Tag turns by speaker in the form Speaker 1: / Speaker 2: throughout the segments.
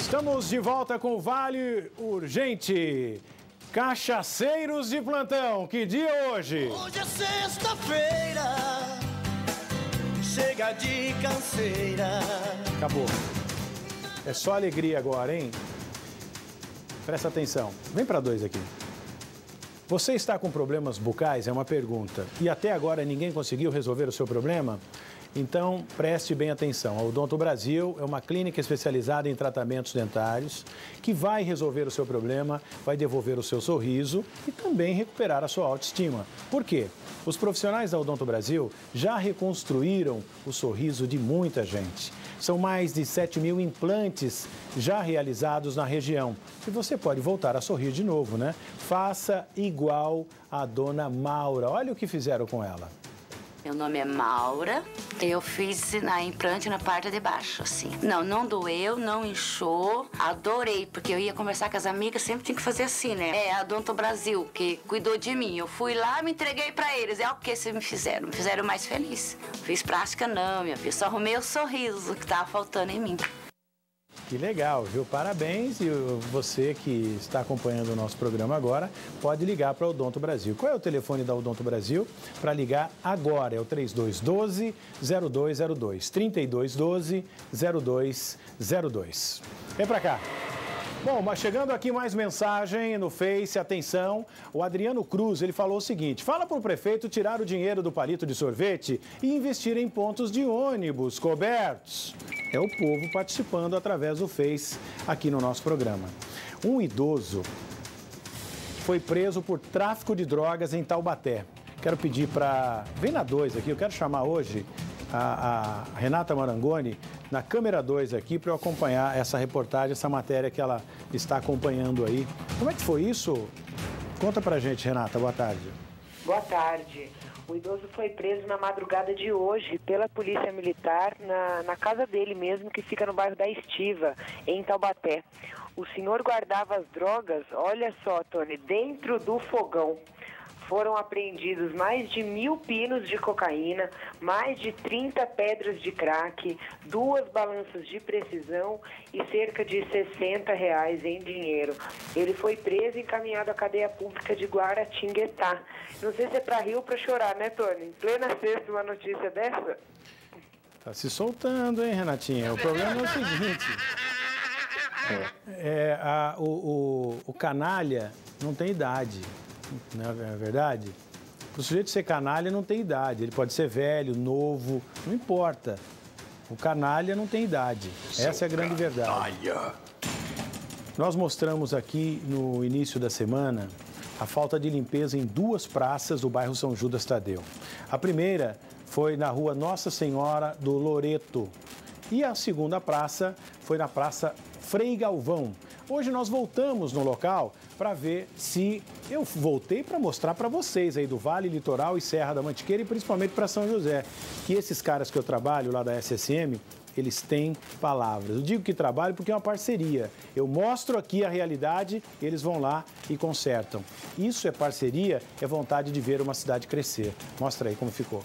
Speaker 1: Estamos de volta com o Vale Urgente. Cachaceiros de plantão, que dia hoje?
Speaker 2: Hoje é sexta-feira, chega de canseira.
Speaker 1: Acabou. É só alegria agora, hein? Presta atenção. Vem para dois aqui. Você está com problemas bucais? É uma pergunta. E até agora ninguém conseguiu resolver o seu problema? Então, preste bem atenção. A Odonto Brasil é uma clínica especializada em tratamentos dentários que vai resolver o seu problema, vai devolver o seu sorriso e também recuperar a sua autoestima. Por quê? Os profissionais da Odonto Brasil já reconstruíram o sorriso de muita gente. São mais de 7.000 implantes já realizados na região. E você pode voltar a sorrir de novo, né? Faça igual a dona Maura. Olha o que fizeram com ela.
Speaker 3: Meu nome é Maura, eu fiz na implante na parte de baixo, assim. Não doeu, não inchou, adorei, porque eu ia conversar com as amigas, sempre tinha que fazer assim, né? É a Odonto Brasil, que cuidou de mim. Eu fui lá, me entreguei pra eles. É o que vocês me fizeram mais feliz. Fiz plástica não, minha filha, só arrumei o sorriso que tava faltando em mim.
Speaker 1: Que legal, viu? Parabéns. E você que está acompanhando o nosso programa agora, pode ligar para a Odonto Brasil. Qual é o telefone da Odonto Brasil? Para ligar agora é o 3212-0202. 3212-0202. Vem para cá. Bom, mas chegando aqui mais mensagem no Face, atenção, o Adriano Cruz, ele falou o seguinte: fala para o prefeito tirar o dinheiro do palito de sorvete e investir em pontos de ônibus cobertos. É o povo participando através do Face aqui no nosso programa. Um idoso foi preso por tráfico de drogas em Taubaté. Quero pedir para... Vem na 2 aqui, eu quero chamar hoje a Renata Marangoni na câmera 2 aqui para eu acompanhar essa reportagem, essa matéria que ela está acompanhando aí. Como é que foi isso? Conta pra gente, Renata. Boa tarde.
Speaker 4: Boa tarde. O idoso foi preso na madrugada de hoje pela Polícia Militar na casa dele mesmo, que fica no bairro da Estiva, em Taubaté. O senhor guardava as drogas, olha só, Tony, dentro do fogão. Foram apreendidos mais de 1.000 pinos de cocaína, mais de 30 pedras de crack, 2 balanças de precisão e cerca de R$60 em dinheiro. Ele foi preso e encaminhado à cadeia pública de Guaratinguetá. Não sei se é para rir ou para chorar, né, Tony? Em plena sexta, uma notícia dessa?
Speaker 1: Tá se soltando, hein, Renatinha? O problema é o seguinte... o canalha não tem idade. Não é verdade? O sujeito ser canalha não tem idade. Ele pode ser velho, novo, não importa. O canalha não tem idade. Essa é a grande verdade. Nós mostramos aqui no início da semana a falta de limpeza em 2 praças do bairro São Judas Tadeu. A primeira foi na rua Nossa Senhora do Loreto. E a segunda praça foi na Praça Frei Galvão. Hoje nós voltamos no local para ver se... Eu voltei para mostrar para vocês aí do Vale, Litoral e Serra da Mantiqueira e principalmente para São José, que esses caras que eu trabalho lá da SSM, eles têm palavras. Eu digo que trabalho porque é uma parceria. Eu mostro aqui a realidade, eles vão lá e consertam. Isso é parceria, é vontade de ver uma cidade crescer. Mostra aí como ficou.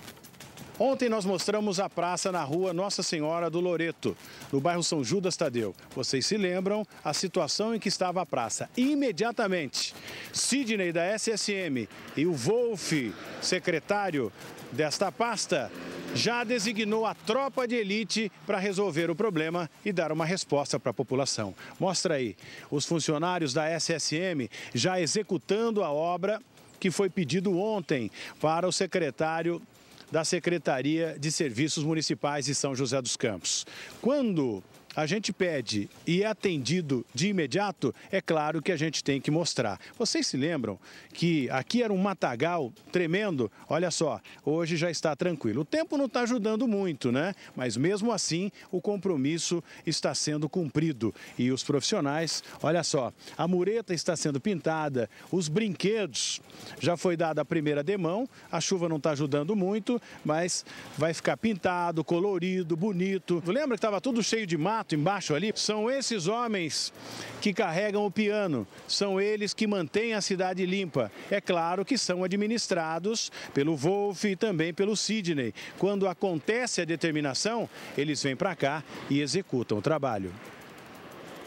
Speaker 1: Ontem nós mostramos a praça na rua Nossa Senhora do Loreto, no bairro São Judas Tadeu. Vocês se lembram a situação em que estava a praça? Imediatamente, Sidney da SSM e o Wolf, secretário desta pasta, já designou a tropa de elite para resolver o problema e dar uma resposta para a população. Mostra aí, os funcionários da SSM já executando a obra que foi pedido ontem para o secretário da Secretaria de Serviços Municipais de São José dos Campos. Quando a gente pede e é atendido de imediato, é claro que a gente tem que mostrar. Vocês se lembram que aqui era um matagal tremendo? Olha só, hoje já está tranquilo. O tempo não está ajudando muito, né? Mas mesmo assim, o compromisso está sendo cumprido. E os profissionais, olha só, a mureta está sendo pintada, os brinquedos, já foi dada a primeira demão, a chuva não está ajudando muito, mas vai ficar pintado, colorido, bonito. Lembra que estava tudo cheio de mato embaixo ali? São esses homens que carregam o piano, são eles que mantêm a cidade limpa. É claro que são administrados pelo Wolf e também pelo Sidney. Quando acontece a determinação, eles vêm para cá e executam o trabalho.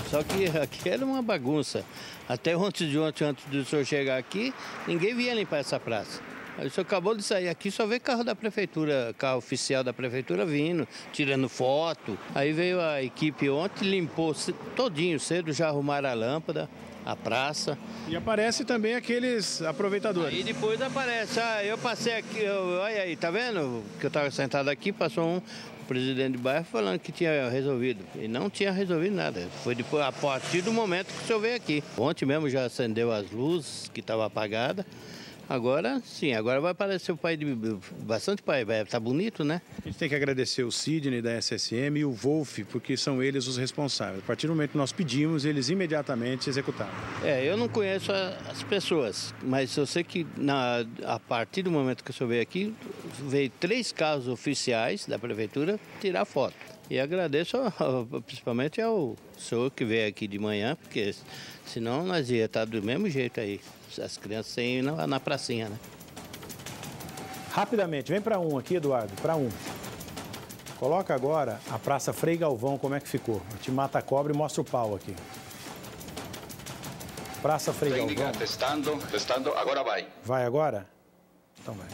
Speaker 5: Só que aqui era uma bagunça. Até antes do senhor chegar aqui, ninguém vinha limpar essa praça. Aí o senhor acabou de sair aqui, só vê carro da prefeitura, carro oficial da prefeitura vindo, tirando foto. Aí veio a equipe ontem, limpou todinho cedo, já arrumaram a lâmpada, a praça.
Speaker 1: E aparece também aqueles aproveitadores.
Speaker 5: E depois aparece, eu passei aqui, olha aí, tá vendo? Que eu estava sentado aqui, passou um presidente de bairro falando que tinha resolvido. E não tinha resolvido nada. Foi depois, a partir do momento que o senhor veio aqui. Ontem mesmo já acendeu as luzes, que estavam apagadas. Agora, sim, agora vai aparecer o pai de bastante pai, vai estar bonito, né?
Speaker 1: A gente tem que agradecer o Sidney da SSM e o Wolf, porque são eles os responsáveis. A partir do momento que nós pedimos, eles imediatamente executaram.
Speaker 5: Eu não conheço as pessoas, mas eu sei que a partir do momento que o senhor veio aqui, veio 3 carros oficiais da prefeitura tirar foto. E agradeço principalmente ao senhor que veio aqui de manhã, porque senão nós ia estar do mesmo jeito aí. As crianças sem ir na pracinha, né?
Speaker 1: Rapidamente, vem para um aqui, Eduardo, para um. Coloca agora a Praça Frei Galvão, como é que ficou. A gente mata a cobra e mostra o pau aqui. Praça Frei Galvão.
Speaker 6: Testando, agora vai.
Speaker 1: Vai agora? Então vai.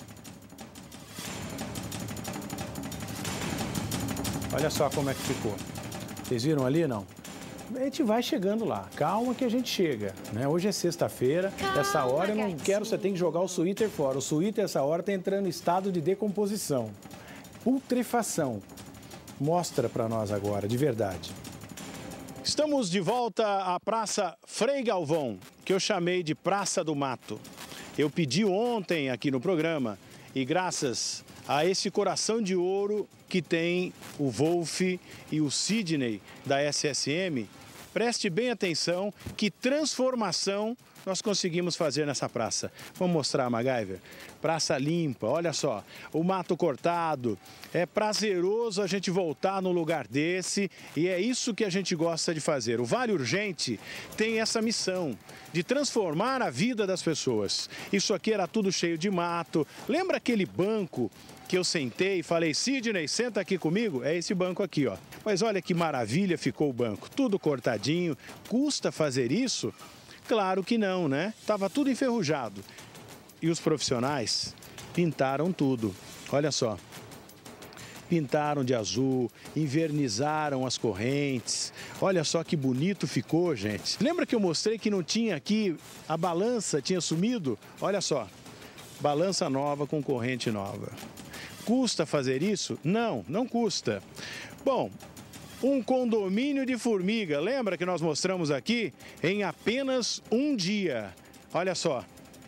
Speaker 1: Olha só como é que ficou. Vocês viram ali, não? A gente vai chegando lá. Calma que a gente chega, né? Hoje é sexta-feira. Essa hora eu não quero, você tem que jogar o suíter fora. O suíter, essa hora, está entrando em estado de decomposição. Putrefação. Mostra para nós agora, de verdade. Estamos de volta à Praça Frei Galvão, que eu chamei de Praça do Mato. Eu pedi ontem aqui no programa e graças a esse coração de ouro que tem o Wolf e o Sidney da SSM, preste bem atenção que transformação nós conseguimos fazer nessa praça. Vamos mostrar, MacGyver? Praça limpa, olha só, o mato cortado. É prazeroso a gente voltar num lugar desse e é isso que a gente gosta de fazer. O Vale Urgente tem essa missão de transformar a vida das pessoas. Isso aqui era tudo cheio de mato. Lembra aquele banco que eu sentei e falei, Sidney, senta aqui comigo? É esse banco aqui, ó. Mas olha que maravilha ficou o banco, tudo cortadinho. Custa fazer isso? Claro que não, né? Tava tudo enferrujado. E os profissionais pintaram tudo. Olha só. Pintaram de azul, invernizaram as correntes. Olha só que bonito ficou, gente. Lembra que eu mostrei que não tinha aqui, a balança tinha sumido? Olha só. Balança nova com corrente nova. Custa fazer isso? Não, não custa. Bom, um condomínio de formiga, lembra que nós mostramos aqui? Em apenas um dia. Olha só.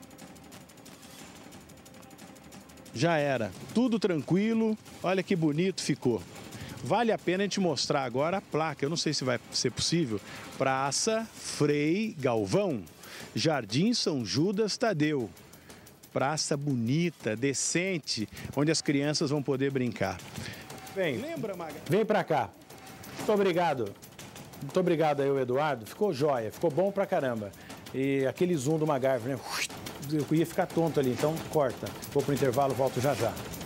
Speaker 1: Já era, tudo tranquilo, olha que bonito ficou. Vale a pena a gente mostrar agora a placa, eu não sei se vai ser possível. Praça Frei Galvão, Jardim São Judas Tadeu. Praça bonita, decente, onde as crianças vão poder brincar. Vem pra cá. Muito obrigado. Muito obrigado aí, Eduardo. Ficou jóia, ficou bom pra caramba. E aquele zoom do MacGyver, né? Eu ia ficar tonto ali, então corta. Vou pro intervalo, volto já já.